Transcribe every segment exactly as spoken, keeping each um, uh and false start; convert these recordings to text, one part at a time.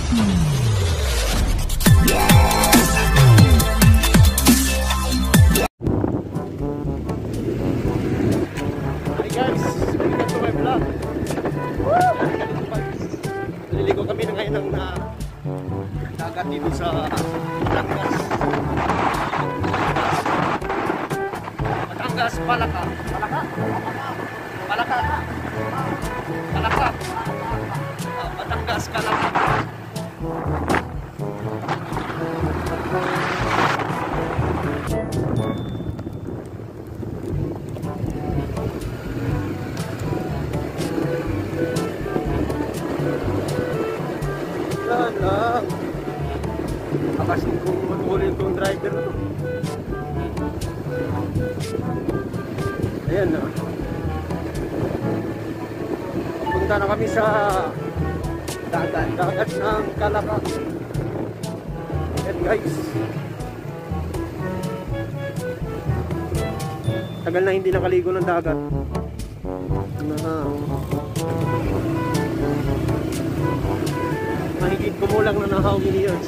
guys, welcome to my vlog. Naliligo kami na ngayon ng uh, dagat dito sa Batangas. Batangas, Palaka. Palaka? Palaka. Palaka. Uh, Batangas, Palaka. Yan lang. Akasin kong manuhuli itong driver na to. Ayan na. Punta na kami sa dagat. Dagat ng Kalaka. Ayan guys. Tagal na hindi nakaligo ng dagat. Na mahigit kumulang na na how many years.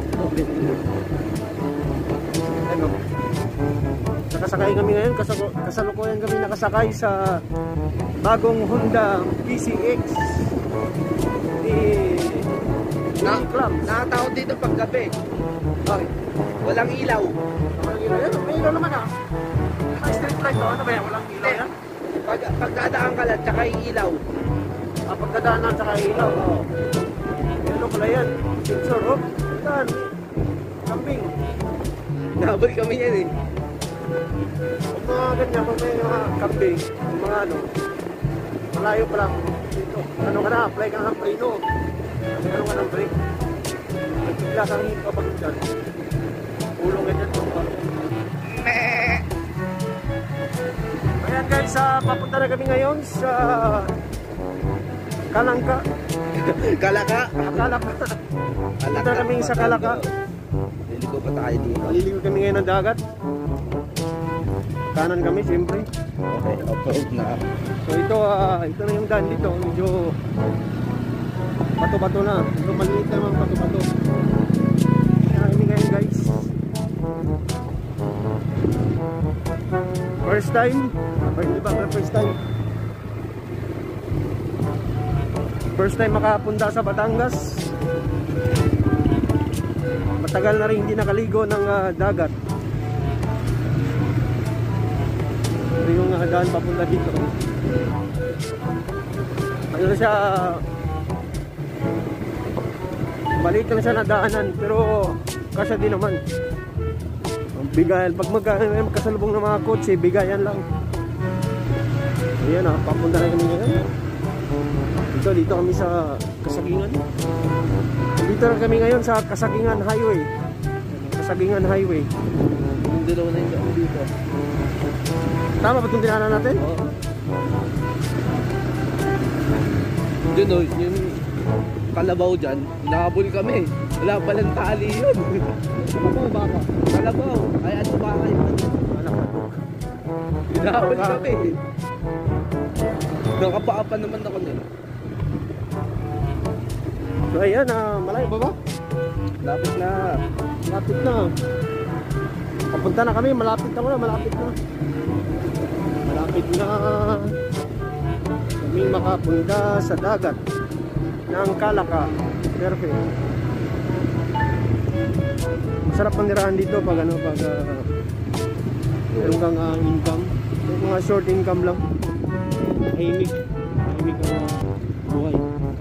Ano? Nakasakay kami ngayon, kasalukuyan kami nakasakay sa bagong Honda P C X ni Na, Club. nakataon dito paggabi. Bakit? Walang ilaw. Walang ilaw yan? May ilaw naman ah. May street light oh. Ano ba yan? Walang ilaw yan? Pag, pagkadaan ka lang, tsaka ilaw. Ah, pagkadaanan tsaka ilaw. Oo. Ano pala yan? Sensor oh. Yan. Kambing. Nahabol kami yan eh. Kung mga ganyan, kung may mga kambing, kung mga ano, malayo pa lang dito. Ano ka na, apply ka na ng preno. Ano ka ng brake. Nagpigla kang hito kapag dyan. Ulong ganyan po ba? Ayan guys, uh, papunta na kami ngayon sa Kalangka. Kalaka. Kalaka. Punta kami sa Kalaka. Liligo pa tayo dito. Maliligo kami ngayon ng dagat. Kanan kami siyempre. Okay, off-road na. So ito, uh, ito na yung daan dito. Medyo bato-bato na. Ito maliit na mga bato-bato. Kaya kami ngayon guys. First time. Hindi ba first time? First time makapunta sa Batangas. Matagal na rin hindi nakaligo ng uh, dagat. Ito yung uh, daan papunta dito. Ano na siya, balik lang siya na daanan, pero kasya din naman. Bigayan, pag magka, magkasalubong ng mga kotse, bigayan lang. Ayan ah, papunta na kami ngayon. Dito, dito kami sa Kasagingan. Dito na kami ngayon sa Kasagingan Highway. Kasagingan Highway. Yung dalawa na yung daan dito. Tama ba itong tinanan natin? Oo. Yun o, yung kalabaw dyan, nahabol kami. Wala palang tali yun. Ako ba ba? Kalabaw, ay ano ba kayo? Anak ko. Nahabol kami. Nakapaapan naman ako nila. So ayan, ah, malayo ba ba? Lapit na. Malapit na. Papunta na kami, malapit na muna, malapit na. Malapit na kami makapunta sa dagat ng Kalaka. Perfect. Masarap manirahan dito pag ano, pag uh, meron kang uh, income. Yung mga short income lang. Tahimik. Tahimik ang uh, buhay.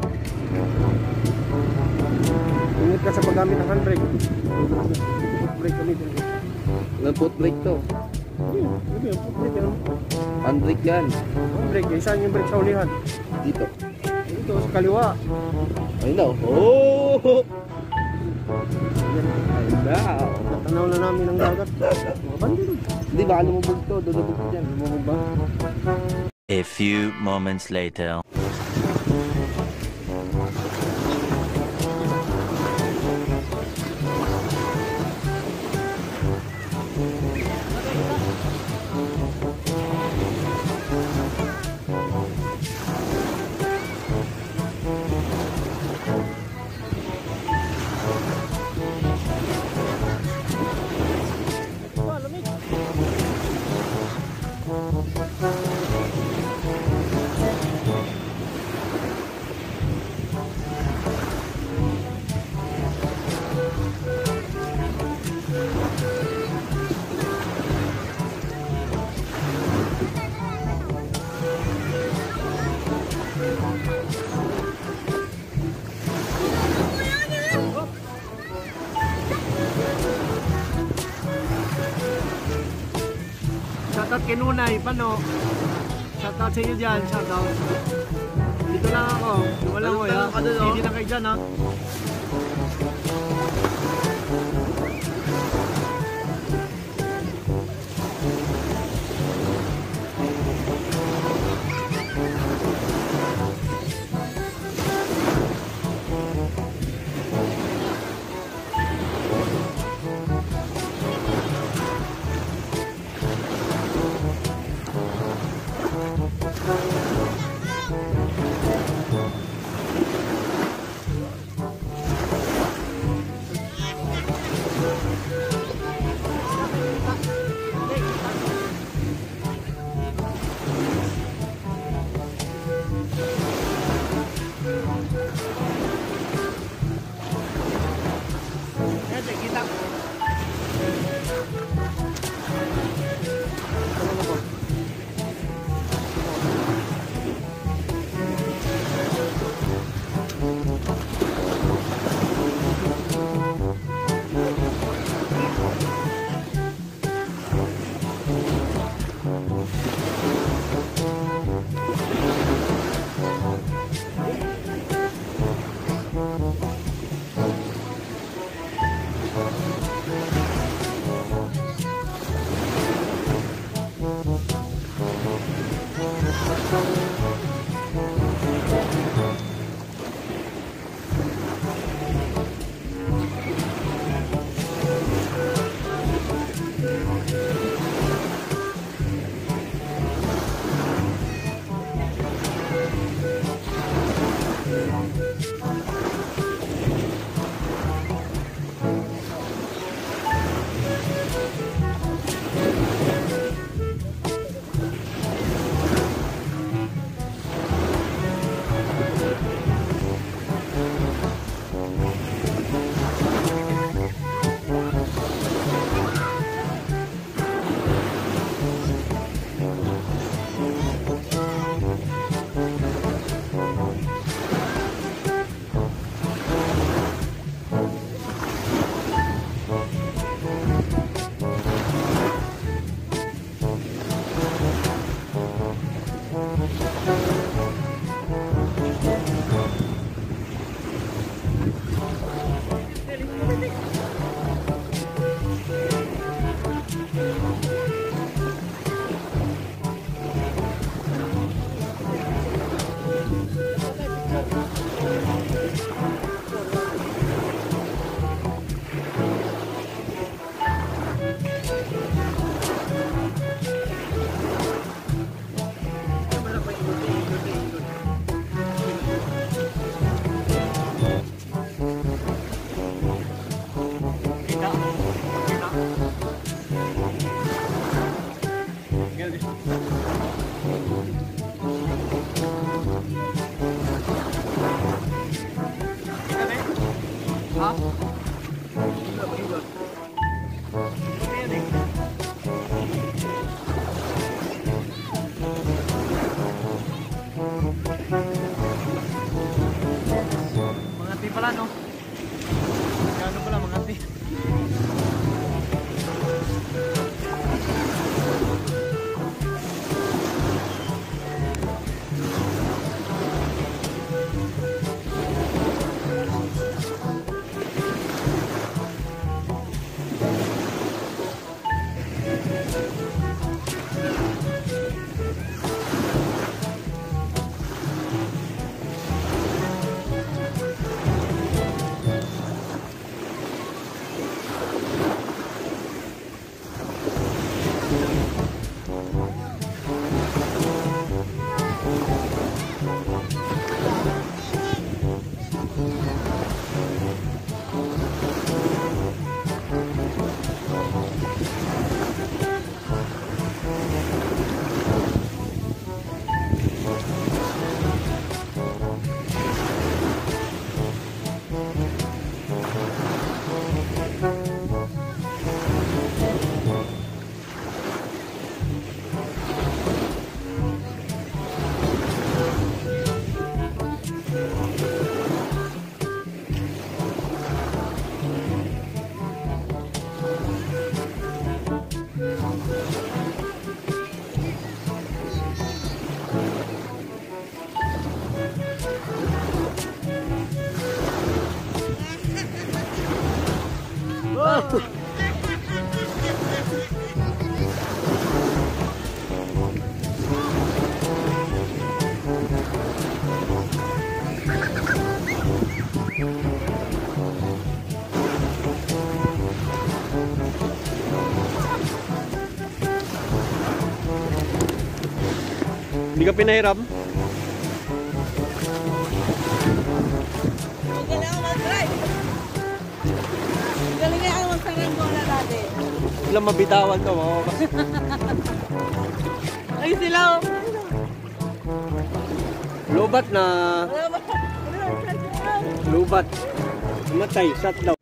Ingat ka sa paggamit ng handbrake. Brake kami dito. Ilang foot brake to? Yun, yun yun, footbrake yan. Handbrake yan. Handbrake, isa yung brake sa ulihan. Dito. Ito sa kaliwa. Ay no. Oh! Yan. Ay no. Natanaw na namin ang dagat. Mga bandito. Hindi ba lumubog to? Dulubog dyan. Lumubog ba? A few moments later. Kinunay, paano? Shoutout sa inyo dyan, shoutout. Dito lang ako. Wala ko ya. Hindi na kayo dyan ha. Mga pala no? Gano'n pala mga ti? daw. Hindi ka pinahiram? Magaling ako mag-drive. Galing ako mag-saranggola dati. Ilang mabitawan ka mo. Ay sila oh. Lubat na. Wala ba? Wala ba? Lubat. Matay, shot daw.